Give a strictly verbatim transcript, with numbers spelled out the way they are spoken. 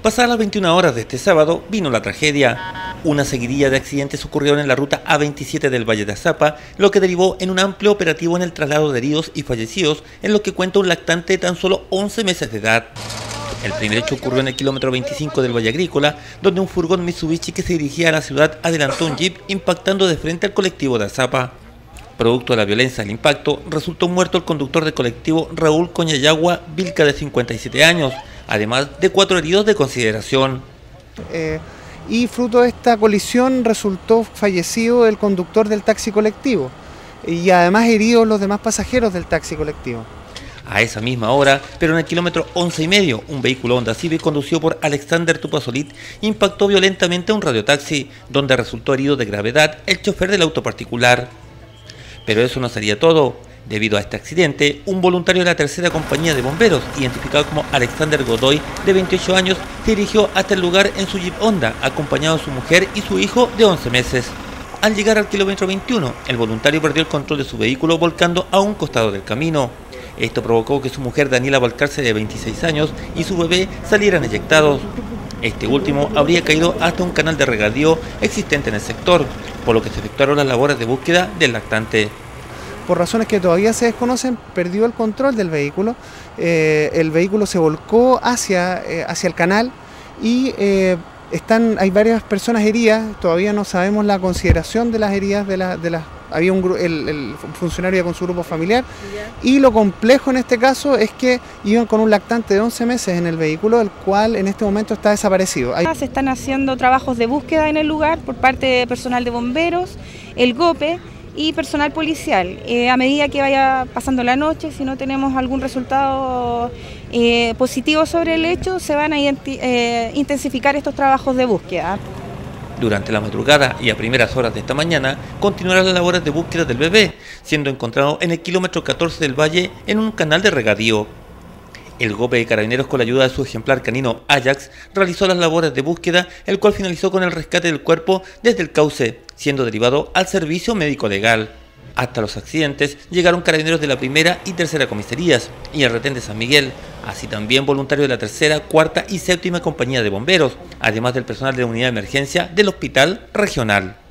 Pasadas las veintiuna horas de este sábado vino la tragedia. Una seguidilla de accidentes ocurrieron en la ruta A veintisiete del Valle de Azapa, lo que derivó en un amplio operativo en el traslado de heridos y fallecidos, en lo que cuenta un lactante de tan solo once meses de edad. El primer hecho ocurrió en el kilómetro veinticinco del Valle Agrícola, donde un furgón Mitsubishi que se dirigía a la ciudad adelantó un jeep impactando de frente al colectivo de Azapa. Producto de la violencia del impacto, resultó muerto el conductor del colectivo Raúl Coñayagua Vilca, de cincuenta y siete años, además de cuatro heridos de consideración. Eh, y fruto de esta colisión resultó fallecido el conductor del taxi colectivo y además heridos los demás pasajeros del taxi colectivo. A esa misma hora, pero en el kilómetro once y medio, un vehículo Honda Civic conducido por Alexander Tupasolit impactó violentamente a un radiotaxi, donde resultó herido de gravedad el chofer del auto particular. Pero eso no sería todo. Debido a este accidente, un voluntario de la tercera compañía de bomberos, identificado como Alexander Godoy, de veintiocho años, se dirigió hasta el lugar en su Jeep Honda, acompañado de su mujer y su hijo de once meses. Al llegar al kilómetro veintiuno, el voluntario perdió el control de su vehículo volcando a un costado del camino. Esto provocó que su mujer Daniela Balcarce, de veintiséis años, y su bebé salieran eyectados. Este último habría caído hasta un canal de regadío existente en el sector, por lo que se efectuaron las labores de búsqueda del lactante. Por razones que todavía se desconocen, perdió el control del vehículo, eh, el vehículo se volcó hacia, eh, hacia el canal y eh, están, hay varias personas heridas, todavía no sabemos la consideración de las heridas, de la, de las, había un el, el funcionario con su grupo familiar, y lo complejo en este caso es que iban con un lactante de once meses en el vehículo, el cual en este momento está desaparecido. Hay... Se están haciendo trabajos de búsqueda en el lugar por parte de personal de bomberos, el GOPE y personal policial. Eh, a medida que vaya pasando la noche, si no tenemos algún resultado eh, positivo sobre el hecho, se van a eh, intensificar estos trabajos de búsqueda. Durante la madrugada y a primeras horas de esta mañana continuarán las labores de búsqueda del bebé, siendo encontrado en el kilómetro catorce del valle en un canal de regadío. El GOPE de Carabineros, con la ayuda de su ejemplar canino Ajax, realizó las labores de búsqueda, el cual finalizó con el rescate del cuerpo desde el cauce, siendo derivado al servicio médico legal. Hasta los accidentes llegaron carabineros de la primera y tercera comisarías y el retén de San Miguel, así también voluntarios de la tercera, cuarta y séptima compañía de bomberos, además del personal de la unidad de emergencia del hospital regional.